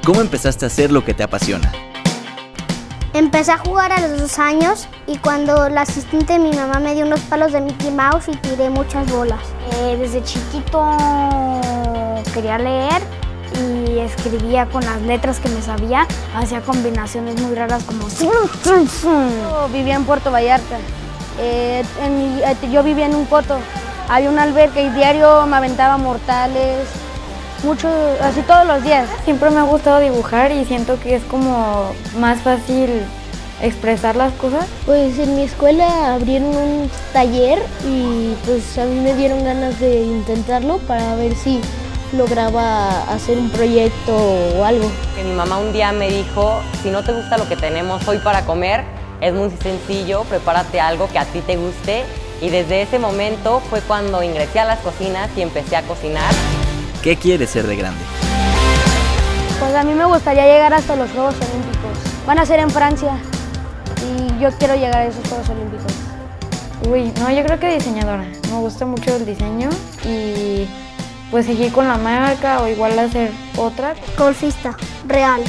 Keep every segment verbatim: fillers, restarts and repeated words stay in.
¿Cómo empezaste a hacer lo que te apasiona? Empecé a jugar a los dos años y cuando la asistente de mi mamá me dio unos palos de Mickey Mouse y tiré muchas bolas. Eh, desde chiquito quería leer y escribía con las letras que me sabía, hacía combinaciones muy raras como... Yo vivía en Puerto Vallarta, eh, en, yo vivía en un coto, había una alberca y diario me aventaba mortales, mucho, así todos los días. Siempre me ha gustado dibujar y siento que es como más fácil expresar las cosas. Pues en mi escuela abrieron un taller y pues a mí me dieron ganas de intentarlo para ver si lograba hacer un proyecto o algo. Que mi mamá un día me dijo, si no te gusta lo que tenemos hoy para comer, es muy sencillo, prepárate algo que a ti te guste. Y desde ese momento fue cuando ingresé a las cocinas y empecé a cocinar. ¿Qué quieres ser de grande? Pues a mí me gustaría llegar hasta los Juegos Olímpicos. Van a ser en Francia y yo quiero llegar a esos Juegos Olímpicos. Uy, no, yo creo que diseñadora. Me gusta mucho el diseño y pues seguir con la marca o igual hacer otra. Golfista, real.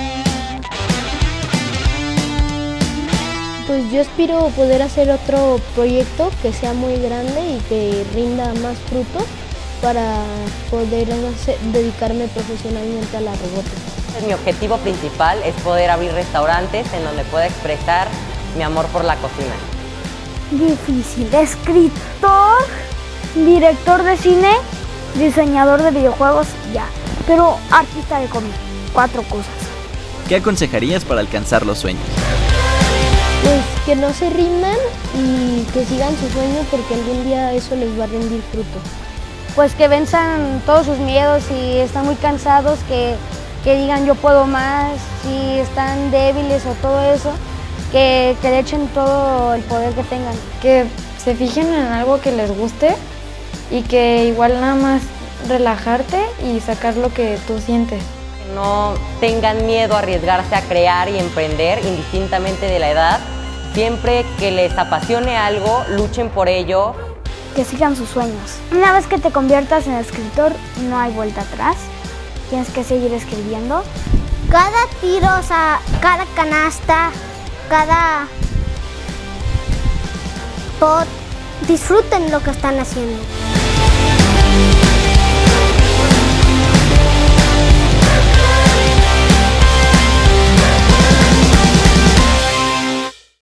Pues yo aspiro poder hacer otro proyecto que sea muy grande y que rinda más frutos para poder hacer, dedicarme profesionalmente a la robótica. Mi objetivo principal es poder abrir restaurantes en donde pueda expresar mi amor por la cocina. Difícil, escritor, director de cine, diseñador de videojuegos, ya. Pero artista de cómic, cuatro cosas. ¿Qué aconsejarías para alcanzar los sueños? Pues que no se rindan y que sigan su sueño porque algún día eso les va a rendir fruto. Pues que venzan todos sus miedos, si están muy cansados, que, que digan yo puedo más, si están débiles o todo eso, que, que le echen todo el poder que tengan. Que se fijen en algo que les guste y que igual nada más relajarte y sacar lo que tú sientes. Que no tengan miedo a arriesgarse a crear y emprender indistintamente de la edad. Siempre que les apasione algo, luchen por ello. Que sigan sus sueños. Una vez que te conviertas en escritor, no hay vuelta atrás. Tienes que seguir escribiendo. Cada tiro, o sea, cada canasta, cada pot, disfruten lo que están haciendo.